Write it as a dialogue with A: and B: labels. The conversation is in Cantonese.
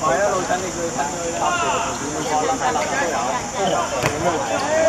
A: 係啊，老陳你叫佢分咗啲垃圾，點樣講啦？係垃圾都有。